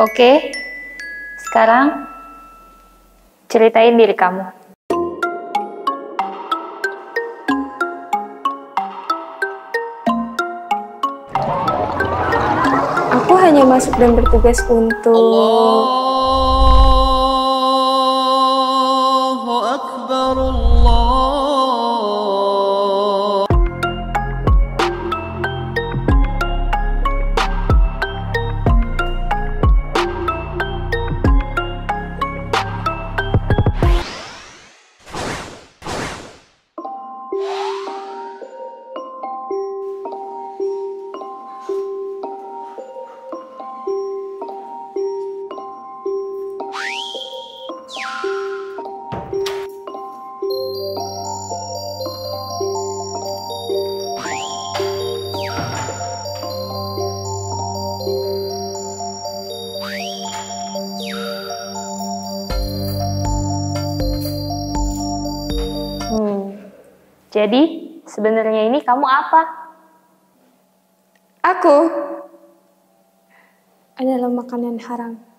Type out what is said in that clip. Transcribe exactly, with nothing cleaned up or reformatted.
Oke, sekarang ceritain diri kamu. Aku hanya masuk dan bertugas untuk... Allahu Akbar, Allah. Hmm, jadi sebenarnya ini kamu apa? Aku adalah makanan haram.